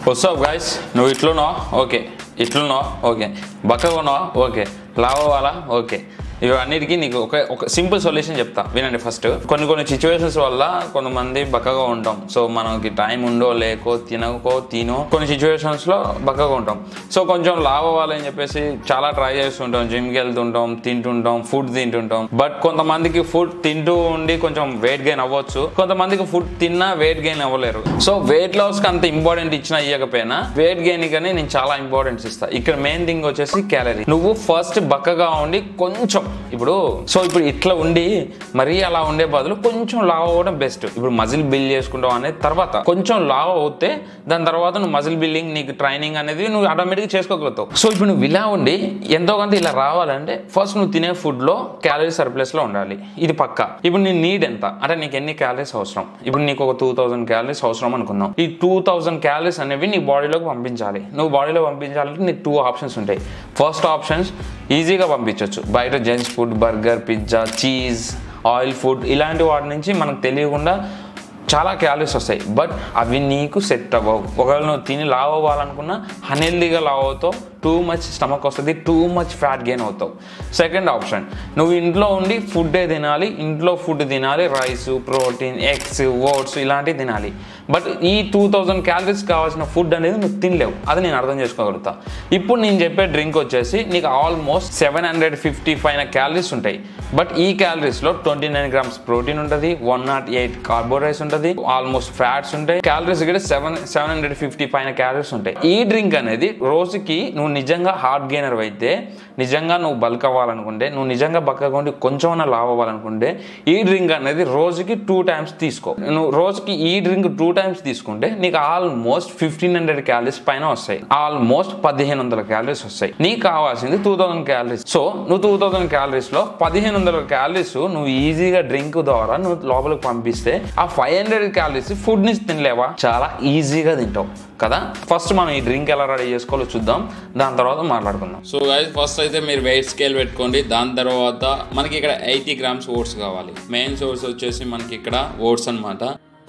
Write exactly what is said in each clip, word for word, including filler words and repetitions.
What's up guys? No itluno okay. Itluno okay. Bakagono okay. Lava wala okay. ఇవన్నిటికీ నీకు ఒక ఒక simple solution చెప్తా వినండి. ఫస్ట్ కొన్ని కొన్ని సిచ్యువేషన్స్ వల్ల కొంతమంది బక్కగా ఉంటాం. సో మనకి టైం ఉండో లేకో తినకో తినో కొన్ని సిచ్యువేషన్స్లో బక్కగా ఉంటాం. సో కొంచెం లావ్ అవ్వాలని చెప్పేసి చాలా ట్రై చేస్తుంటాం, జిమ్కి వెళ్తుంటాం, తింటుంటాం, ఫుడ్ తింటుంటాం. బట్ కొంతమందికి ఫుడ్ తింటూ ఉండి కొంచెం వెయిట్ గెయిన్ అవ్వచ్చు, కొంతమందికి ఫుడ్ తిన్నా వెయిట్ గెయిన్ అవ్వలేరు. సో వెయిట్ లాస్కి అంత ఇంపార్టెంట్ ఇచ్చినా ఇవ్వకపోయినా వెయిట్ గెయిన్ కానీ నేను చాలా ఇంపార్టెన్స్ ఇస్తాను. ఇక్కడ మెయిన్ థింగ్ వచ్చేసి క్యాలరీ. నువ్వు ఫస్ట్ బక్కగా ఉండి కొంచెం ఇప్పుడు సో ఇప్పుడు ఇట్లా ఉండి మరీ అలా ఉండే బదులు కొంచెం లావ్ అవ్వడం బెస్ట్. ఇప్పుడు మజిల్ బిల్డ్ చేసుకుంటావు అనేది తర్వాత కొంచెం లావ్ అవుతే దాని తర్వాత నువ్వు మజిల్ బిల్డింగ్ నీకు ట్రైనింగ్ అనేది నువ్వు ఆటోమేటిక్గా చేసుకోగలుగుతావు. సో ఇప్పుడు నువ్వు ఇలా ఉండి ఎంతో కొంత ఇలా రావాలంటే ఫస్ట్ నువ్వు తినే ఫుడ్లో క్యాలరీ సర్ప్లస్లో ఉండాలి. ఇది పక్క. ఇప్పుడు నీ నీడ్ ఎంత అంటే నీకు ఎన్ని క్యాలరీస్ అవసరం. ఇప్పుడు నీకు ఒక టూ థౌసండ్ క్యాలరీస్ అవసరం అనుకుందాం. ఈ టూ థౌసండ్ క్యాలరీస్ అనేవి నీ బాడీలోకి పంపించాలి. నువ్వు బాడీలో పంపించాలంటే నీకు టూ ఆప్షన్స్ ఉంటాయి. ఫస్ట్ ఆప్షన్స్ ఈజీగా పంపించవచ్చు. బయట junk food, burger, pizza, cheese, oil food ఇలాంటి వాటి నుంచి మనకు తెలియకుండా చాలా క్యాలరీస్ వస్తాయి. బట్ అవి నీకు సెట్ అవ్వవు. ఒకవేళ నువ్వు తిని లావ్ అవ్వాలనుకున్నా అన్హెల్దీగా లావ్ అవుతావు, టూ మచ్ స్టమక్ వస్తుంది, టూ మచ్ ఫ్యాట్ గెయిన్ అవుతావు. సెకండ్ ఆప్షన్ నువ్వు ఇంట్లో ఉండి ఫుడ్డే తినాలి. ఇంట్లో ఫుడ్ తినాలి, రైస్, ప్రోటీన్, ఎగ్స్, ఓట్స్ ఇలాంటివి తినాలి. బట్ ఈ టూ థౌజండ్ క్యాలరీస్ కావాల్సిన ఫుడ్ అనేది నువ్వు తినలేవు. అది నేను అర్థం చేసుకోగలుగుతా. ఇప్పుడు నేను చెప్పే డ్రింక్ వచ్చేసి నీకు ఆల్మోస్ట్ సెవెన్ హండ్రెడ్ ఫిఫ్టీ పైన క్యాలరీస్ ఉంటాయి. బట్ ఈ క్యాలరీస్లో ట్వంటీ నైన్ గ్రామ్స్ ప్రోటీన్ ఉంటుంది, వన్ నాట్ ఎయిట్ కార్బోహైడ్రేట్స్ ఉంటుంది, ఆల్మోస్ట్ ఫ్యాట్స్ ఉంటాయి. క్యాలరీస్ కూడా సెవెన్ సెవెన్ హండ్రెడ్ ఫిఫ్టీ పైన క్యాలరీస్ ఉంటాయి. ఈ డ్రింక్ అనేది రోజుకి నువ్వు నిజంగా హార్ట్ గెయినర్ అయితే, నిజంగా నువ్వు బల్క్ అవ్వాలనుకుంటే, నువ్వు నిజంగా బక్కగా ఉండి కొంచెం లావ్ అవ్వాలనుకుంటే ఈ డ్రింక్ అనేది రోజుకి టూ టైమ్స్ తీసుకో. నువ్వు రోజుకి ఈ డ్రింక్ టూ టైమ్స్ తీసుకుంటే నీకు ఆల్మోస్ట్ ఫిఫ్టీన్ హండ్రెడ్ క్యాలరీస్ పైన వస్తాయి. ఆల్మోస్ట్ పదిహేను వందల క్యాలరీస్ వస్తాయి. నీకు కావాల్సింది టూ థౌసండ్ క్యాలరీస్. సో నువ్వు టూ థౌసండ్ క్యాలరీస్ లో పదిహేను వందల క్యాలరీస్ నువ్వు ఈజీగా డ్రింక్ ద్వారా నువ్వు లోపలికి పంపిస్తే ఆ ఫైవ్ హండ్రెడ్ క్యాలరీస్ ఫుడ్ నుంచి తినలేవా? చాలా ఈజీగా తింటావు కదా. ఫస్ట్ మనం ఈ డ్రింక్ ఎలా రెడీ చేసుకోవాలో చూద్దాం, దాని తర్వాత మాట్లాడుకుందాం. సో గైస్ ఫస్ట్ అయితే మీరు వెయిట్ స్కేల్ పెట్టుకోండి. దాని తర్వాత మనకి ఇక్కడ ఎయిటీ గ్రామ్స్ ఓట్స్ కావాలి. మెయిన్ సోర్స్ వచ్చేసి మనకి ఇక్కడ ఓట్స్ అనమాట.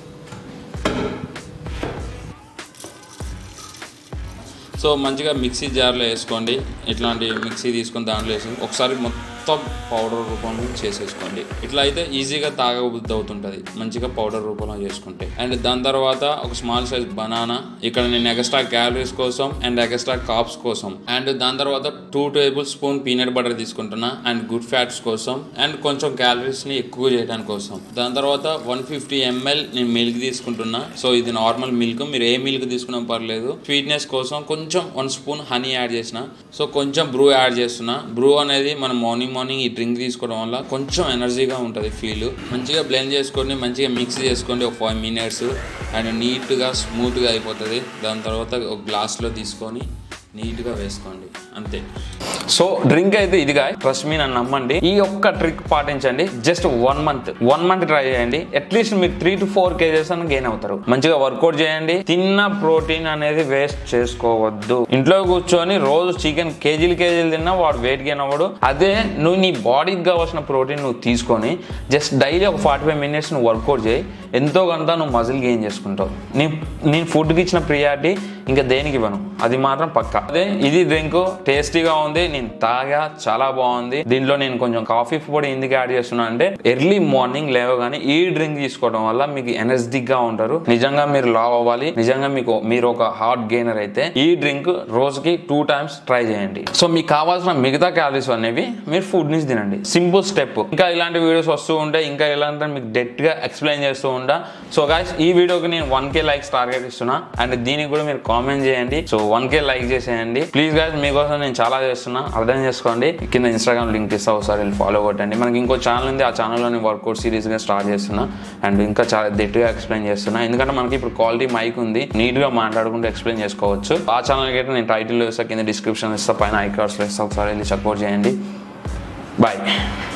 సో మంచిగా మిక్సీ జార్లో వేసుకోండి. ఇట్లాంటి మిక్సీ తీసుకొని దాంట్లో వేసి ఒకసారి మొత్తం పౌడర్ రూపంలో చేసేసుకోండి. ఇట్లా అయితే ఈజీగా తాగబుద్ధి అవుతుంటుంది మంచిగా పౌడర్ రూపంలో చేసుకుంటే. అండ్ దాని తర్వాత ఒక స్మాల్ సైజ్ బనానా, ఇక్కడ నేను ఎక్స్ట్రా క్యాలరీస్ కోసం అండ్ ఎక్స్ట్రా కార్బ్స్ కోసం. అండ్ దాని తర్వాత two tablespoon peanut butter తీసుకుంటున్నా అండ్ గుడ్ ఫ్యాట్స్ కోసం అండ్ కొంచెం క్యాలరీస్ని ఎక్కువ చేయడానికి కోసం. దాని తర్వాత వన్ ఫిఫ్టీ ఎంఎల్ నేను మిల్క్ తీసుకుంటున్నా. సో ఇది నార్మల్ మిల్క్, మీరు ఏ మిల్క్ తీసుకున్నా పర్లేదు. స్వీట్నెస్ కోసం కొంచెం వన్ స్పూన్ హనీ యాడ్ చేసిన. సో కొంచెం బ్రూ యాడ్ చేస్తున్నా. బ్రూ అనేది మనం మార్నింగ్ మార్నింగ్ ఈ డ్రింక్ తీసుకోవడం వల్ల కొంచెం ఎనర్జీగా ఉంటుంది ఫీల్. మంచిగా బ్లెండ్ చేసుకొని మంచిగా మిక్స్ చేసుకోండి ఒక ఫైవ్ మినిట్స్ అండ్ నీట్గా స్మూత్గా అయిపోతుంది. దాని తర్వాత ఒక గ్లాస్లో తీసుకొని నీట్గా వేసుకోండి, అంతే. సో డ్రింక్ అయితే ఇదిగా, ట్రస్ట్ మీ, నన్ను నమ్మండి. ఈ ఒక్క ట్రిక్ పాటించండి. Just one month one month try చేయండి. అట్లీస్ట్ మీరు త్రీ టు ఫోర్ కేజెస్ అని గెయిన్ అవుతారు. మంచిగా వర్కౌట్ చేయండి. తిన్న ప్రోటీన్ అనేది వేస్ట్ చేసుకోవద్దు. ఇంట్లో కూర్చొని రోజు చికెన్ కేజీలు కేజీలు తిన్నా వాడు వెయిట్ గెయిన్ అవ్వడు. అదే నువ్వు నీ బాడీకి కావాల్సిన ప్రోటీన్ నువ్వు తీసుకొని జస్ట్ డైలీ ఒక ఫార్టీ ఫైవ్ మినిట్స్ నువ్వు వర్కౌట్ చేయి, ఎంతో కొంత నువ్వు మజిల్ గెయిన్ చేసుకుంటావు. నీ నేను ఫుడ్కి ఇచ్చిన ప్రియారిటీ ఇంకా దేనికి ఇవ్వను, అది మాత్రం పక్కా. అదే ఇది డ్రింక్ టేస్టీగా ఉంది, నేను తాగా, చాలా బాగుంది. దీంట్లో నేను కొంచెం కాఫీ పొడి ఎందుకు యాడ్ చేస్తున్నా అంటే ఎర్లీ మార్నింగ్ లేవగానే ఈ డ్రింక్ తీసుకోవడం వల్ల మీకు ఎనర్జెటిక్ గా ఉంటారు. నిజంగా మీరు లావ్ అవ్వాలి, నిజంగా మీకు మీరు ఒక హార్ట్ గెయినర్ అయితే ఈ డ్రింక్ రోజుకి టూ టైమ్స్ ట్రై చేయండి. సో మీకు కావాల్సిన మిగతా క్యాలరీస్ అనేవి మీరు ఫుడ్ నుంచి తినండి. Simple step. ఇంకా ఇలాంటి వీడియోస్ వస్తూ ఉంటాయి, ఇంకా ఇలాంటి మీకు డెప్త్ గా ఎక్స్ప్లెయిన్ చేస్తూ ఉంటా. సో గైస్ ఈ వీడియోకి నేను వన్ కే లైక్స్ టార్గెట్ ఇస్తున్నా అండ్ దీనికి కూడా మీరు కామెంట్ చేయండి. సో వన్ కే లైక్ చేసేయండి ప్లీజ్ గైస్. మీకోసం నేను చాలా చేస్తున్నా, అర్థం చేసుకోండి. కింద ఇన్స్టాగ్రామ్ లింక్ ఇస్తా, ఒకసారి వెళ్ళి ఫాలో కొట్టండి. మనకి ఇంకో ఛానల్ ఉంది, ఆ ఛానల్లో నేను వర్కౌట్ సిరీస్గా స్టార్ట్ చేస్తున్నా అండ్ ఇంకా చాలా డెప్త్గా ఎక్స్ప్లెయిన్ చేస్తున్నా. ఎందుకంటే మనకి ఇప్పుడు క్వాలిటీ మైక్ ఉంది, నీట్గా మాట్లాడుకుంటూ ఎక్స్ప్లెయిన్ చేసుకోవచ్చు. ఆ ఛానల్కి అయితే నేను టైటిల్ ఇస్తా, కింద డిస్క్రిప్షన్ ఇస్తా, పైన ఐకార్డ్స్లో ఇస్తా, ఒకసారి వెళ్ళి సపోర్ట్ చేయండి. బాయ్.